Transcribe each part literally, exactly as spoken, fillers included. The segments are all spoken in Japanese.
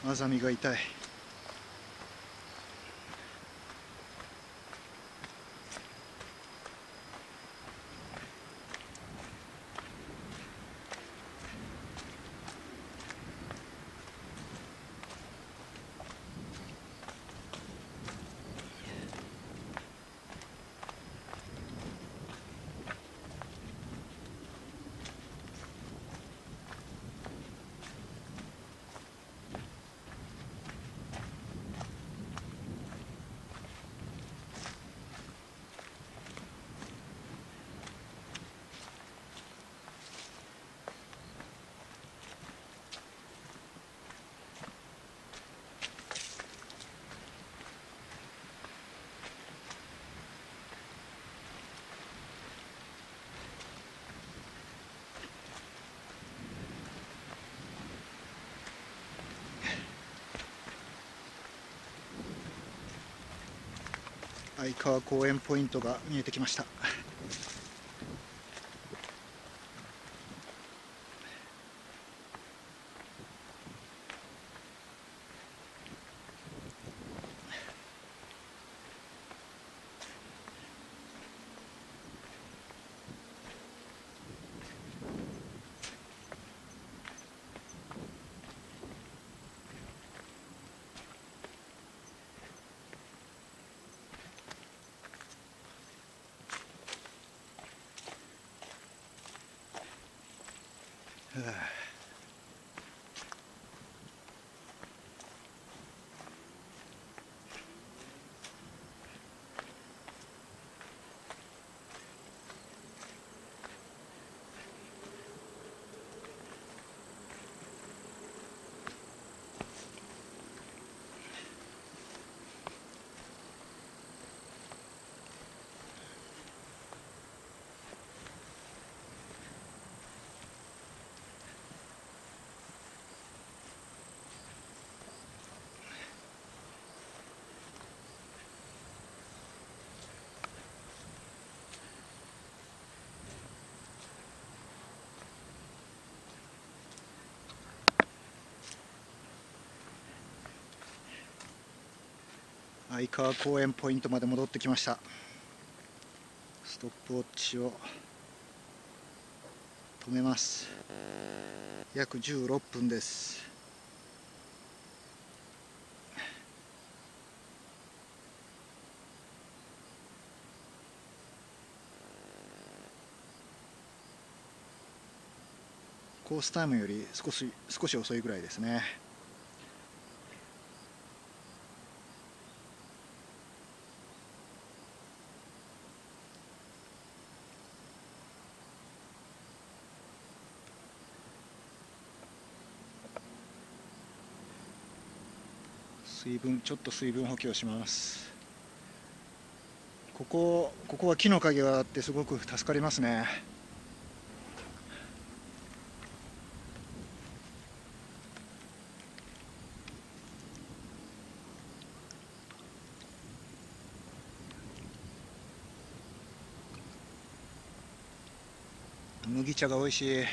あざみが痛い。相川公園ポイントが見えてきました。相川公園ポイントまで戻ってきました。ストップウォッチを止めます。約じゅうろっぷんです。コースタイムより少し少し遅いぐらいですね。水分ちょっと水分補給をします。ここここは木の陰があってすごく助かりますね。麦茶が美味しい。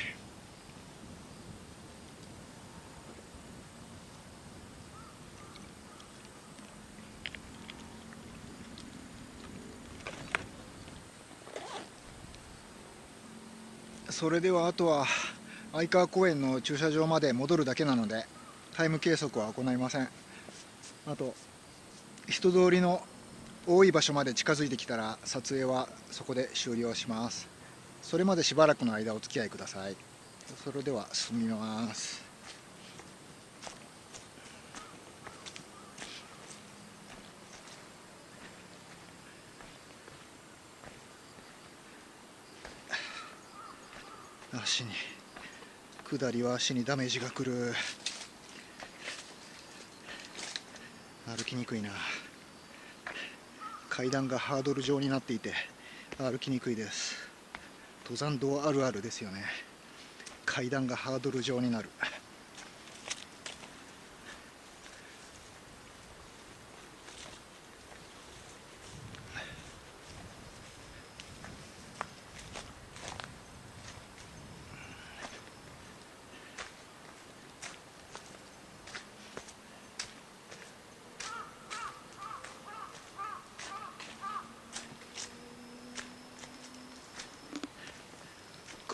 それではあとは相川公園の駐車場まで戻るだけなのでタイム計測は行いません。あと人通りの多い場所まで近づいてきたら撮影はそこで終了します。それまでしばらくの間お付き合いください。それでは進みます。足に下りは足にダメージがくる。歩きにくいな。階段がハードル状になっていて歩きにくいです。登山道あるあるですよね。階段がハードル状になる。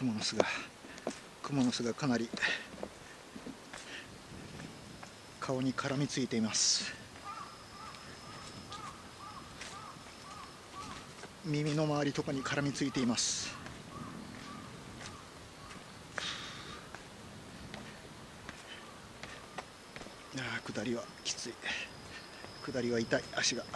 蜘蛛の巣が蜘蛛の巣がかなり顔に絡みついています。耳の周りとかに絡みついています。あー、下りはきつい。下りは痛い、足が。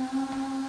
した。